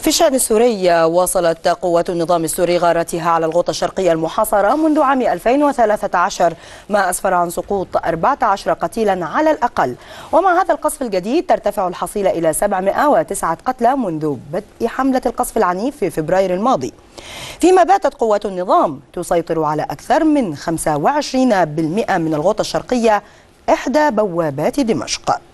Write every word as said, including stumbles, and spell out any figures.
في الشأن السوري، واصلت قوات النظام السوري غارتها على الغوطة الشرقية المحاصرة منذ عام ألفين وثلاثة عشر، ما أسفر عن سقوط أربعة عشر قتيلا على الأقل. ومع هذا القصف الجديد ترتفع الحصيلة إلى سبعمائة وتسعة قتلى منذ بدء حملة القصف العنيف في فبراير الماضي، فيما باتت قوات النظام تسيطر على أكثر من خمسة وعشرين بالمئة من الغوطة الشرقية، إحدى بوابات دمشق.